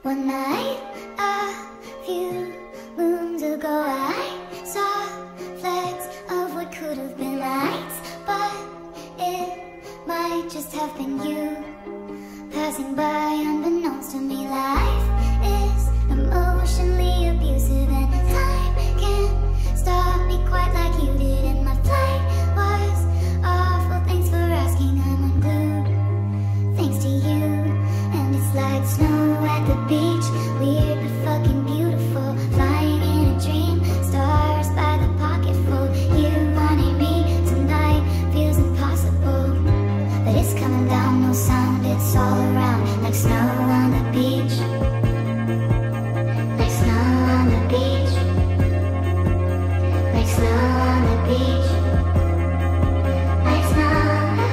One night, a few moons ago, I saw flecks of what could have been lights, but it might just have been you passing by unbeknownst to me. Life is emotionally abusive, and time can't stop me quite like you did. And my flight was awful, thanks for asking. I'm unglued thanks to you, and it's like snow at the beach, weird but fucking beautiful, flying in a dream, stars by the pocketful. You wanting me tonight feels impossible, but it's coming down, no sound, it's all around, like snow on the beach, like snow on the beach, like snow on the beach, like snow.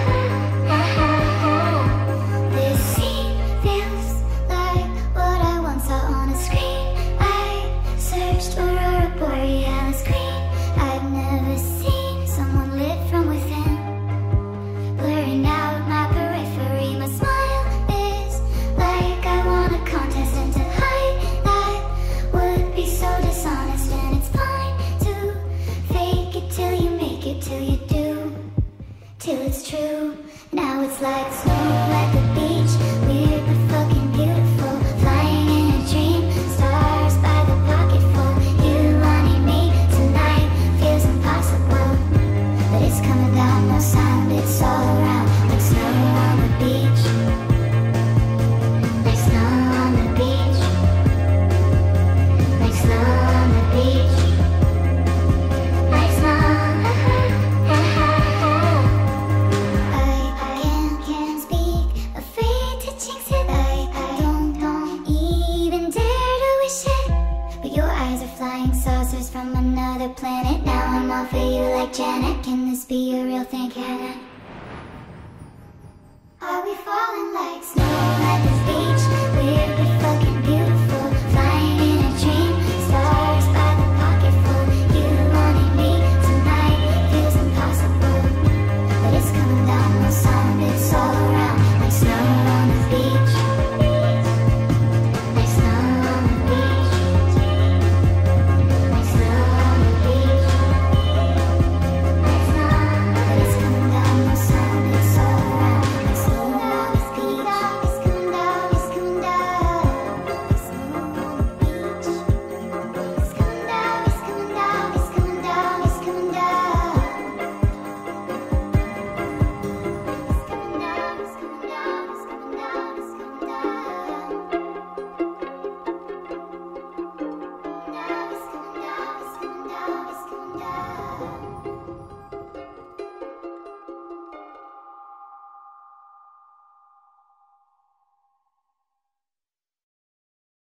This scene feels like what I once saw on a screen. I searched for a borealis green. I've never seen someone lit from within, blurring out my periphery. My smile is like I won a contest, and to hide that would be so dishonest. And it's fine to fake it till you make it, till you do, till it's true. Now it's like snow at the beach, weird but fucking beautiful, flying in a dream, stars by the pocketful. You wanting me tonight feels impossible, but it's coming down, no sound, it's all around, like snow on the beach, like snow on the beach, like snow on the beach, like snow. I can't speak, afraid to jinx it. I don't even dare to wish it, but your eyes are flying saucers from another planet. Now I'm all for you like Janet. Can this be a real thing? Can it? Are we falling like snow at this beach? Weird but